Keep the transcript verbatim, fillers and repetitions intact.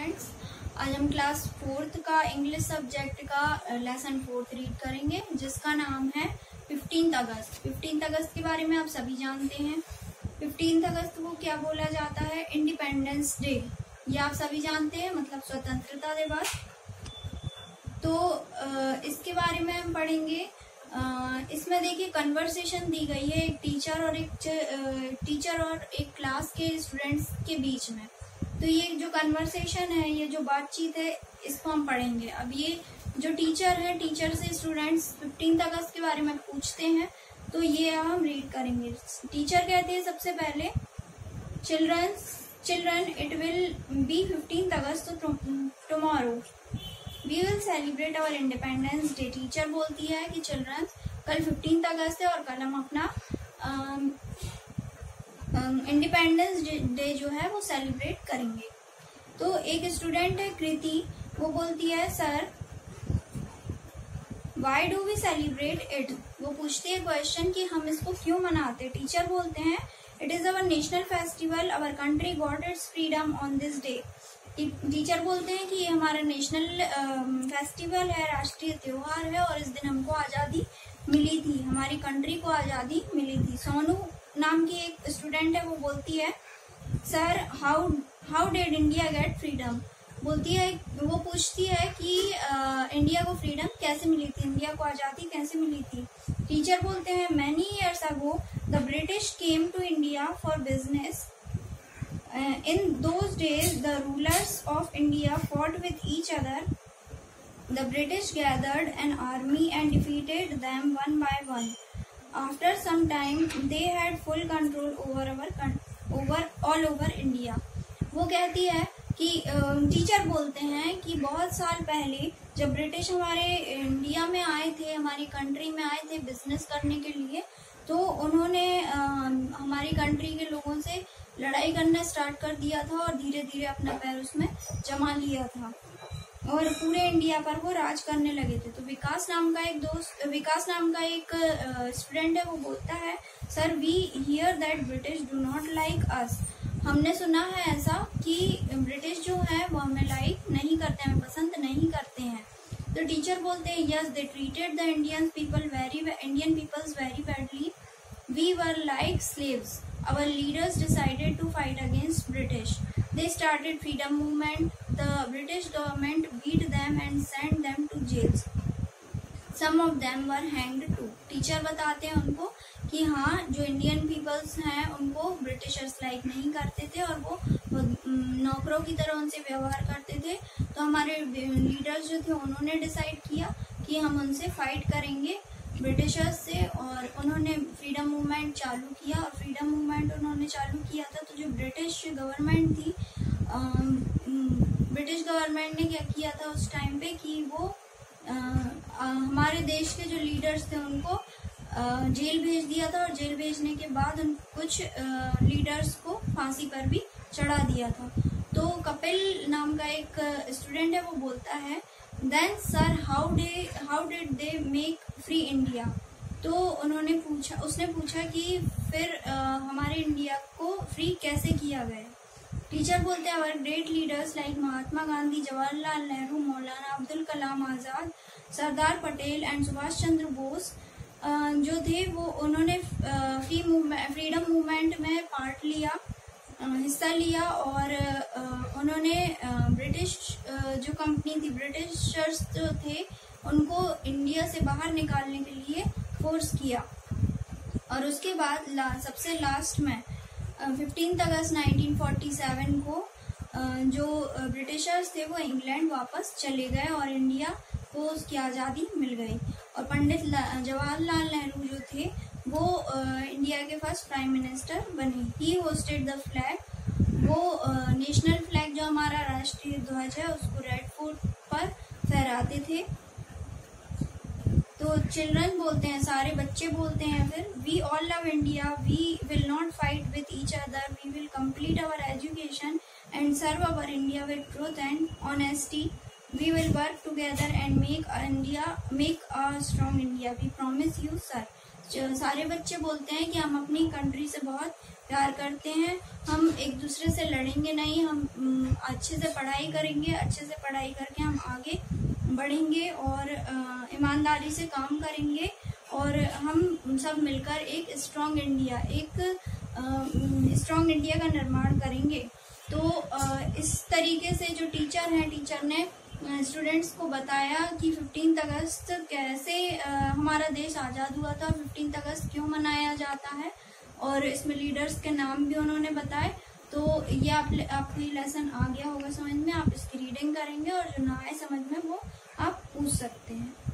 Students, आज हम class fourth का इंग्लिश सब्जेक्ट का लेसन फोर्थ रीड करेंगे जिसका नाम है फिफ्टींथ अगस्त। फिफ्टींथ अगस्त के बारे में आप सभी जानते हैं। फिफ्टींथ अगस्त को क्या बोला जाता है? Independence day. ये आप सभी जानते हैं, मतलब स्वतंत्रता दिवस। तो इसके बारे में हम पढ़ेंगे। इसमें देखिए कन्वर्सेशन दी गई है एक टीचर और एक टीचर और एक क्लास के स्टूडेंट्स के बीच में। तो ये जो कन्वर्सेशन है, ये जो बातचीत है, इसको हम पढ़ेंगे। अब ये जो टीचर है, टीचर से स्टूडेंट्स फिफ्टींथ अगस्त के बारे में पूछते हैं, तो ये हम रीड करेंगे। टीचर कहते हैं सबसे पहले, children children it will be fifteenth August tomorrow we will celebrate our independence day. Teacher बोलती है कि चिल्ड्रन कल फिफ्टींथ अगस्त है और कल हम अपना इंडिपेंडेंस डे जो है वो सेलिब्रेट करेंगे। तो एक स्टूडेंट है कृति, वो बोलती है sir why do we celebrate it. वो पूछती है क्वेश्चन कि हम इसको क्यों मनाते। टीचर बोलते हैं it is our national festival, our country got its freedom on this day. Teacher बोलते हैं कि ये हमारा नेशनल फेस्टिवल है, राष्ट्रीय त्योहार है और इस दिन हमको आज़ादी मिली थी, हमारी कंट्री को आज़ादी मिली थी। सोनू नाम की एक स्टूडेंट है, वो बोलती है sir how how did India get freedom. बोलती है, वो पूछती है कि आ, इंडिया को फ्रीडम कैसे मिली थी, इंडिया को आज़ादी कैसे मिली थी। टीचर बोलते हैं many years ago the British came to India for business. Uh, in those days, the rulers of India fought with each other. The British gathered an army and defeated them one by one. After some time, they had full control over our over all over India. वो कहती है कि teacher बोलते हैं कि बहुत साल पहले जब ब्रिटिश हमारे इंडिया में आए थे, हमारी कंट्री में आए थे बिजनेस करने के लिए, तो उन्होंने आ, हमारी कंट्री के लोगों से लड़ाई करना स्टार्ट कर दिया था और धीरे धीरे अपना पैर उसमें जमा लिया था और पूरे इंडिया पर वो राज करने लगे थे। तो विकास नाम का एक दोस्त विकास नाम का एक स्टूडेंट है, वो बोलता है sir we hear that British do not like us. हमने सुना है ऐसा कि ब्रिटिश जो है वो हमें लाइक नहीं करते, हमें पसंद नहीं करते हैं। तो टीचर बोलते हैं yes they treated the Indian people very Indian peoples very badly, we were like slaves. Our leaders decided to fight against British. They started freedom movement. The British government beat them and sent them to jails. Some of them were hanged too. Teacher बताते हैं उनको कि हाँ, जो Indian peoples हैं उनको Britishers like नहीं करते थे और वो नौकरों की तरह उनसे व्यवहार करते थे। तो हमारे लीडर्स जो थे उन्होंने डिसाइड किया कि हम उनसे फाइट करेंगे ब्रिटिशर्स से, और उन्होंने फ्रीडम मूवमेंट चालू किया। और फ्रीडम मूवमेंट उन्होंने चालू किया था तो जो ब्रिटिश गवर्नमेंट थी, ब्रिटिश गवर्नमेंट ने क्या किया था उस टाइम पे कि वो आ, आ, हमारे देश के जो लीडर्स थे उनको आ, जेल भेज दिया था और जेल भेजने के बाद उन कुछ लीडर्स को फांसी पर भी चढ़ा दिया था। तो कपिल नाम का एक स्टूडेंट है, वो बोलता है then sir how day how did they make free India. तो उन्होंने पूछा उसने पूछा कि फिर आ, हमारे इंडिया को फ्री कैसे किया गया। टीचर बोलते हैं our great leaders like Mahatma Gandhi, Jawaharlal Nehru, Maulana Abdul Kalam Azad, Sardar Patel and Subhash Chandra Bose जो थे, वो उन्होंने फ्री मूवमेंट फ्रीडम मूवमेंट में पार्ट लिया हिस्सा लिया और उन्होंने ब्रिटिश जो कंपनी थी, ब्रिटिशर्स जो थे, उनको इंडिया से बाहर निकालने के लिए फोर्स किया। और उसके बाद ला, सबसे लास्ट में fifteenth August nineteen forty seven को जो ब्रिटिशर्स थे वो इंग्लैंड वापस चले गए और इंडिया को उसकी आज़ादी मिल गई। और पंडित जवाहरलाल नेहरू जो थे वो इंडिया के फर्स्ट प्राइम मिनिस्टर बने। He hoisted the flag. वो नेशनल फ्लैग जो हमारा राष्ट्रीय ध्वज है उसको रेड फोर्ट पर फहराते थे। तो चिल्ड्रन बोलते हैं, सारे बच्चे बोलते हैं फिर we all love India, we will not fight with each other, we will complete our education and serve our India with truth and honesty, we will work together and make India make a strong India, we promise you sir. सारे बच्चे बोलते हैं कि हम अपनी country से बहुत प्यार करते हैं, हम एक दूसरे से लड़ेंगे नहीं, हम अच्छे से पढ़ाई करेंगे, अच्छे से पढ़ाई करके हम आगे बढ़ेंगे और ईमानदारी से काम करेंगे और हम सब मिलकर एक स्ट्रॉन्ग इंडिया एक स्ट्रॉन्ग इंडिया का निर्माण करेंगे। तो इस तरीके से जो टीचर हैं, टीचर ने स्टूडेंट्स को बताया कि फिफ्टींथ अगस्त कैसे हमारा देश आज़ाद हुआ था, फिफ्टींथ अगस्त क्यों मनाया जाता है, और इसमें लीडर्स के नाम भी उन्होंने बताए। तो ये आप आपको ये लेसन आ गया होगा समझ में। आप इसकी रीडिंग करेंगे और जो ना आए समझ में वो आप पूछ सकते हैं।